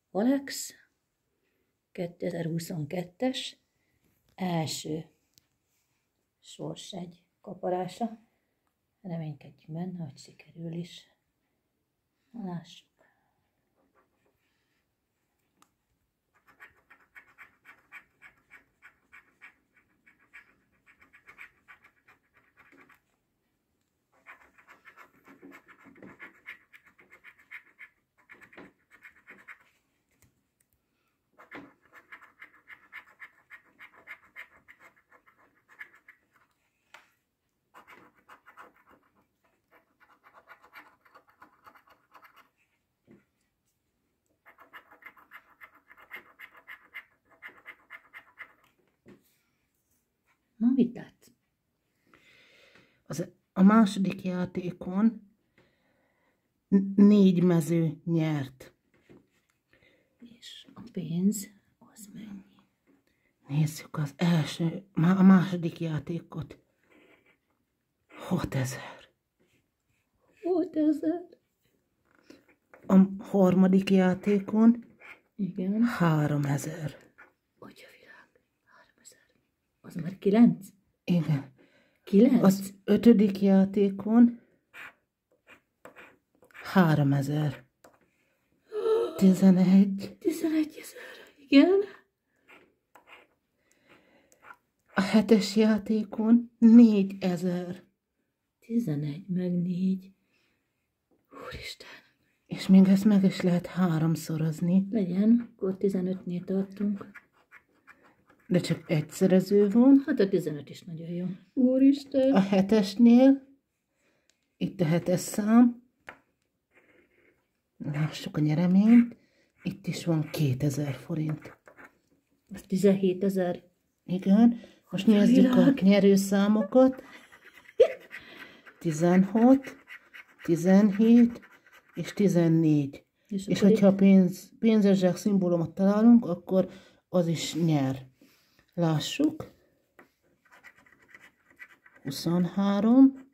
Alex 2022-es első sorsegy kaparása. Reménykedjünk benne, hogy sikerül is. Lássuk. Na, mit látsz? A második játékon 4 mező nyert. És a pénz az mennyi? Nézzük a második játékot. 6000. 6000. A harmadik játékon Igen. 3000. Atyavilág. 3000. Az már 9? Igen. 9? Az ötödik játékon 3000. 11. 11 000. Igen. A hetes játékon 4000. 11 meg 4. Úristen. És még ezt meg is lehet háromszorozni. Legyen, akkor 15-nél tartunk. De csak egyszerező van. Hát a 15 is nagyon jó. Úristen. A hetesnél, itt a 7-es szám, lássuk a nyereményt, itt is van 2000 forint. Az 17 000. Igen, most nézzük a nyerőszámokat. 16, 17 és 14. És hogyha pénzes zsák szimbólumot találunk, akkor az is nyer. Lássuk. 23,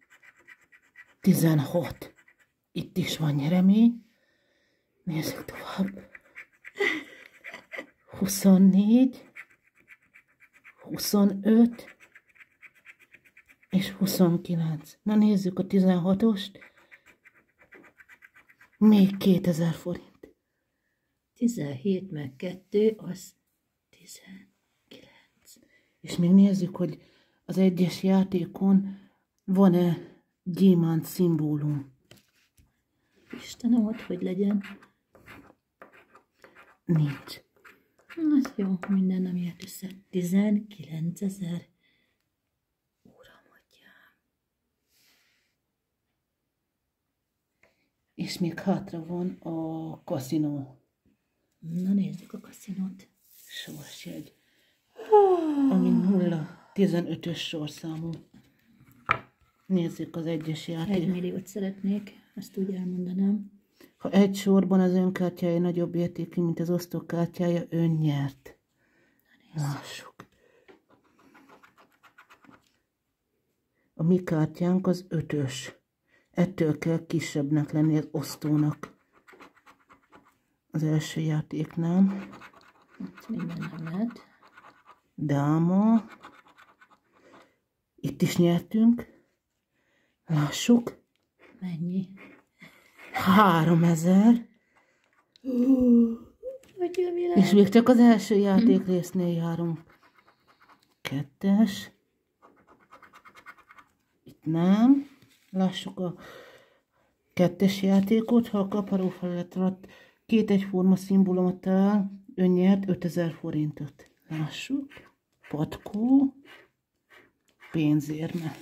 16. Itt is van nyeremény. Nézzük tovább. 24, 25 és 29. Na nézzük a 16-ost. Még 2000 forint. 17 meg 2 az 19. És még nézzük, hogy az egyes játékon van-e gyémánt szimbólum. Istenem, ott hogy legyen. Nincs. Hát jó, minden nem jött össze. 19 000. Uram, atyám. És még hátra van a kaszinó. Na nézzük a kaszinót. Sorsjegy. Ami 0-15-ös sorszámú. Nézzük az egyes játék. 1 milliót szeretnék, ezt úgy elmondanám. Ha egy sorban az önkártyája nagyobb értékű, mint az osztókártyája, ön nyert. Lássuk. A mi kártyánk az 5-ös. Ettől kell kisebbnek lenni az osztónak. Az első játéknál. Itt minden nem lehet. Dáma. Itt is nyertünk. Lássuk. Mennyi? 3000. És még csak az első játék résznél járunk. 2-es. Itt nem. Lássuk a 2-es játékot. Ha a kaparó felület alatt 2 egyforma szimbólumot talál, ön nyert 5000 forintot. Lássuk. Patkó. Pénzérme.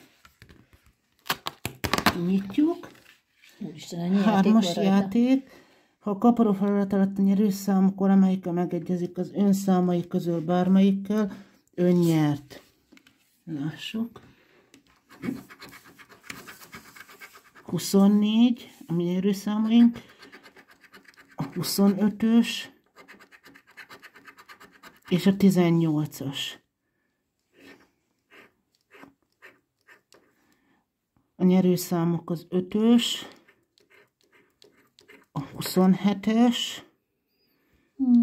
Nyitjuk. Úristen, 3-as játék. Ha a kaparó felület alatt a nyerőszámok valamelyikkel megegyezik az ön számai közül bármelyikkel, ön nyert. Lássuk. 24, a mi nyerőszámaink. A 25-ös és a 18-as. A nyerőszámok az 5-ös, a 27-es,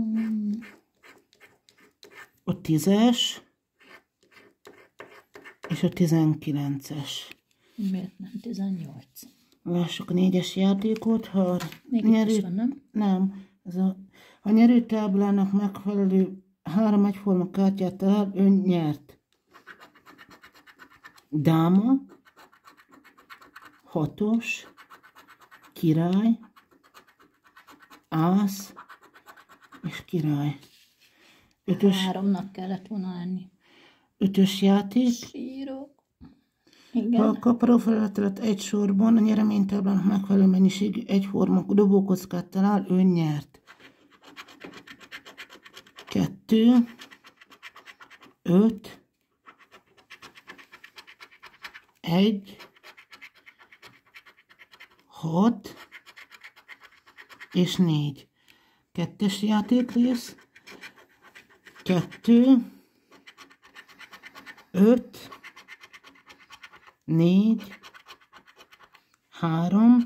10-es és a 19-es. Miért nem 18? Lássuk a 4-es játékot, ha Még itt is van, nem? nem, a nyerőtáblának megfelelő 3 egyforma kártyát talál, ön nyert. Dáma, 6-os, király, ász és király. 3-nak kellett volna lenni. 5-ös játék. Sírok. Ha Igen. a kaparó felett egy sorban a nyereménytáblának megfelelő mennyiségű egyforma dobókockát talál, ön nyert. 2, 5, 1, 6 és 4. 2-es játékrész. 2, 5, 4, 3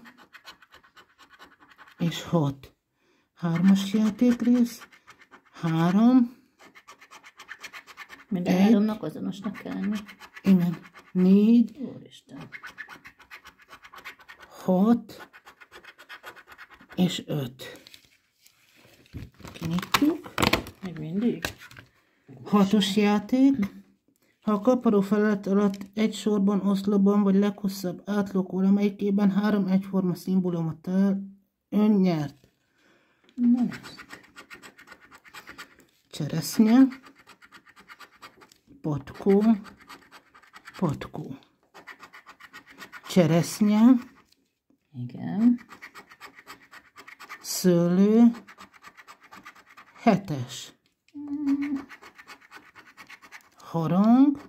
és 6. 3-as játékrész. 3, Minden 3-nak azonosnak kell lenni. igen, 4, Úristen. 6 és 5. Kinyitjuk. Még mindig? 6-os játék. Ha a kaparó felett alatt egy sorban, oszlopban vagy leghosszabb átlók valamelyikében 3 egyforma szimbólumot talál, ön nyert. Na nézzük. Cseresznye, patkó, patkó. Cseresznye, Igen. szőlő, 7-es. Harang,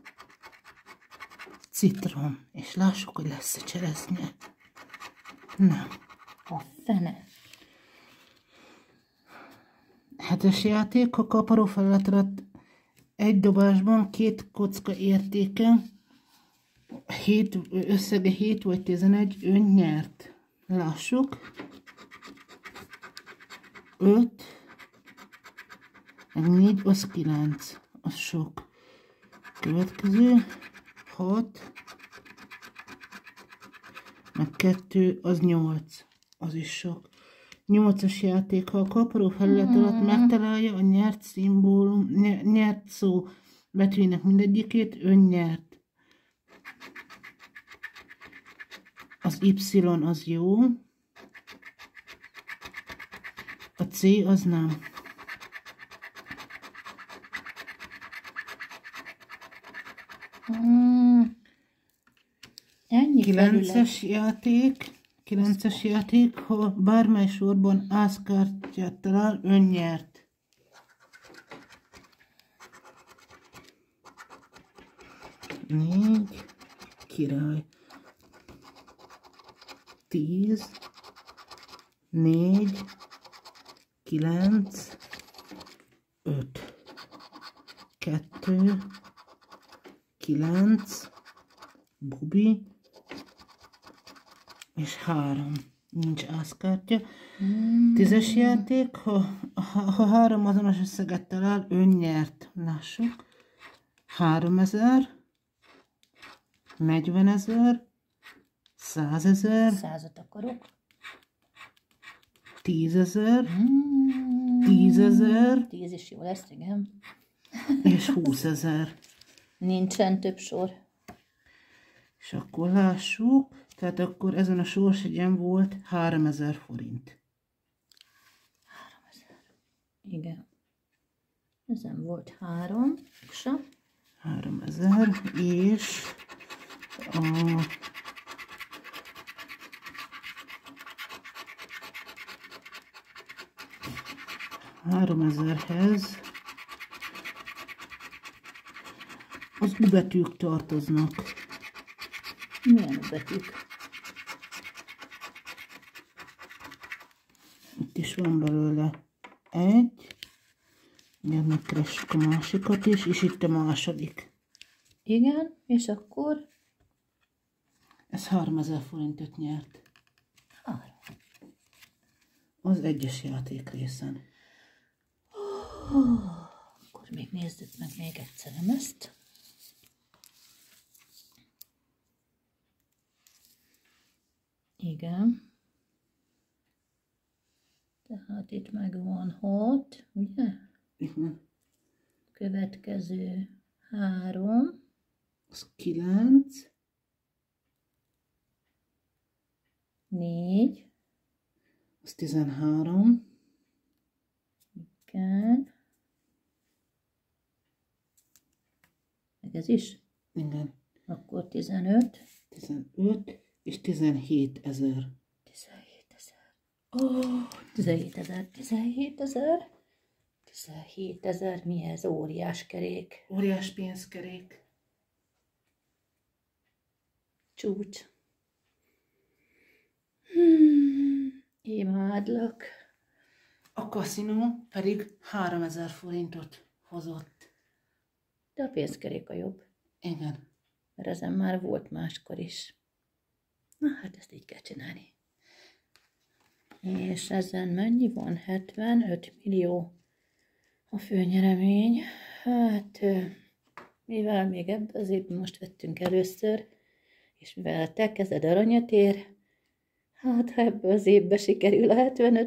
citrom. És lássuk, hogy lesz-e cseresznye. Nem. A fene. 7-es játék, ha kaparó felett alatt egy dobásban 2 kocka értéke, összege 7 vagy 11, ön nyert. Lássuk. 5, meg 4, az 9. Az sok. Következő 6, meg 2, az 8. Az is sok. 8-as játék, ha a kaparó felület alatt megtalálja a nyert szimbólum, nyert szó betűjének mindegyikét, ön nyert. Az Y az jó, a C az nem. Ennyi 9-es játék. 9-es játék, ha bármely sorban ászkártyát talál, ön nyert. Négy, király. 10, 4, 9, 5, 2, 9, bubi, és 3. Nincs ászkártya. 10-es játék, ha 3 azonos összeget talál, ön nyert. Lássuk. 3000, 40 000, 100 000, 100-at akarok. 10 000, 10 000 10 is jó lesz, igen. és 20 000. Nincsen több sor. És akkor lássuk, tehát akkor ezen a sorsegyen volt 3000 forint. 3000. Igen. Ezen volt 3. 3000, és a 3000-hez az U betűk tartoznak. Milyen betűk? Itt is van belőle egy. Ugye megkeressük a másikat is, és itt a második. Igen, és akkor Ez 3000 forintot nyert. 3. Az egyes játék részen. Akkor Akkor még nézzük meg még egyszer ezt. Igen. Tehát itt megvan 6, ugye? Igen. Következő 3. Az 9. 4. Az 13. Igen. Meg ez is? Igen. Akkor 15. 15 és 17 000. 17 000. Ó, 17 000, 17 000. 17 000, mi ez? Óriás kerék. Óriás pénzkerék. Csúcs. Imádlak. A kaszinó pedig 3000 forintot hozott. De a pénzkerék a jobb. Igen. Mert ezen már volt máskor is. Na hát ezt így kell csinálni. És ezen mennyi van? 75 millió a főnyeremény. Hát, mivel még ebben az évben most vettünk először, és mivel te kezed aranyat ér, hát ha ebben az évben sikerül a 75